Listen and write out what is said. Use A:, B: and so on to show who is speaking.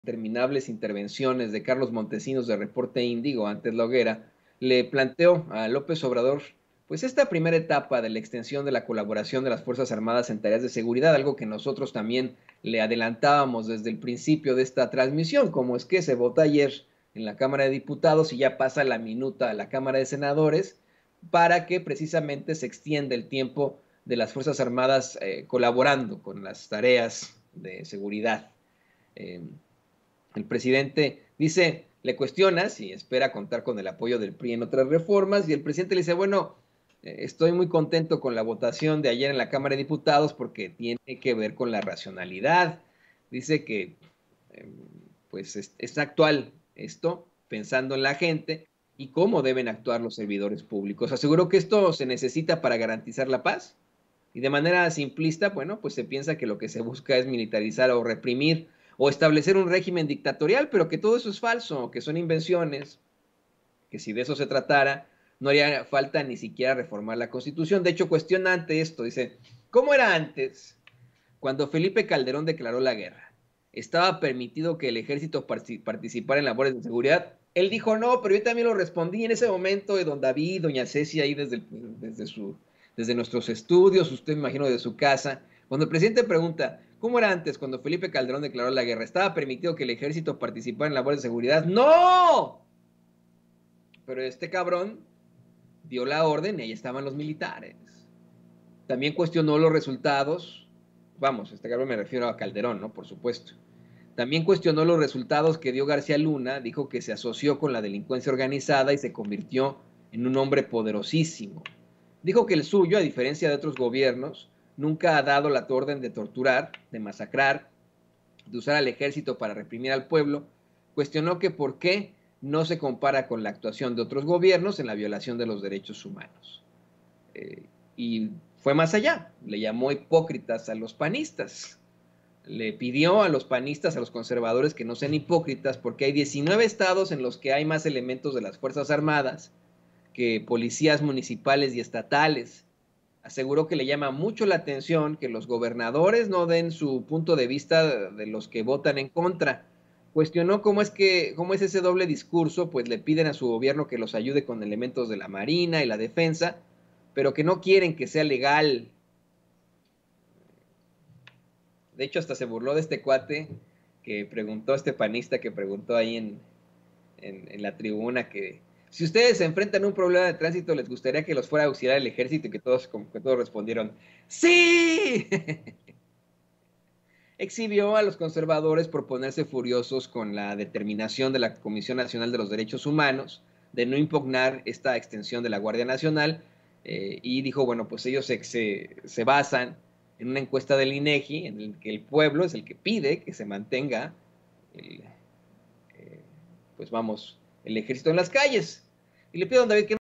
A: interminables intervenciones de Carlos Montesinos de Reporte Índigo, antes La Hoguera, le planteó a López Obrador pues esta primera etapa de la extensión de la colaboración de las Fuerzas Armadas en tareas de seguridad, algo que nosotros también le adelantábamos desde el principio de esta transmisión, como es que se vota ayer en la Cámara de Diputados y ya pasa la minuta a la Cámara de Senadores para que precisamente se extienda el tiempo de las Fuerzas Armadas colaborando con las tareas de seguridad. Eh, el presidente dice, le cuestiona si espera contar con el apoyo del PRI en otras reformas y el presidente le dice, bueno, estoy muy contento con la votación de ayer en la Cámara de Diputados porque tiene que ver con la racionalidad. Dice que eh, pues es actual esto, pensando en la gente y cómo deben actuar los servidores públicos. Aseguró que esto se necesita para garantizar la paz y de manera simplista, bueno, pues se piensa que lo que se busca es militarizar o reprimir o establecer un régimen dictatorial, pero que todo eso es falso, que son invenciones, que si de eso se tratara, no haría falta ni siquiera reformar la Constitución. De hecho, cuestiona ante esto, dice, ¿cómo era antes? Cuando Felipe Calderón declaró la guerra, ¿estaba permitido que el ejército participara en labores de seguridad? Él dijo no, pero yo también lo respondí en ese momento de don David, doña Ceci, ahí desde nuestros estudios, usted me imagino de su casa. Cuando el presidente pregunta, ¿cómo era antes cuando Felipe Calderón declaró la guerra? ¿Estaba permitido que el ejército participara en labores de seguridad? ¡No! Pero este cabrón dio la orden y ahí estaban los militares. También cuestionó los resultados, vamos, este cabrón me refiero a Calderón, ¿no? Por supuesto. También cuestionó los resultados que dio García Luna, dijo que se asoció con la delincuencia organizada y se convirtió en un hombre poderosísimo. Dijo que el suyo, a diferencia de otros gobiernos, nunca ha dado la orden de torturar, de masacrar, de usar al ejército para reprimir al pueblo. Cuestionó que por qué no se compara con la actuación de otros gobiernos en la violación de los derechos humanos. Y fue más allá, le llamó hipócritas a los panistas. Le pidió a los panistas, a los conservadores, que no sean hipócritas, porque hay 19 estados en los que hay más elementos de las Fuerzas Armadas que policías municipales y estatales. Aseguró que le llama mucho la atención que los gobernadores no den su punto de vista de los que votan en contra. Cuestionó cómo es ese doble discurso, pues le piden a su gobierno que los ayude con elementos de la Marina y la defensa, pero que no quieren que sea legal. De hecho, hasta se burló de este cuate que preguntó, este panista que preguntó ahí en la tribuna que si ustedes se enfrentan a un problema de tránsito, ¿les gustaría que los fuera a auxiliar el ejército? Y que todos respondieron, ¡sí! Exhibió a los conservadores por ponerse furiosos con la determinación de la Comisión Nacional de los Derechos Humanos de no impugnar esta extensión de la Guardia Nacional y dijo, bueno, pues ellos se basan en una encuesta del INEGI en el que el pueblo es el que pide que se mantenga el, pues vamos, el ejército en las calles. Y le pido a David que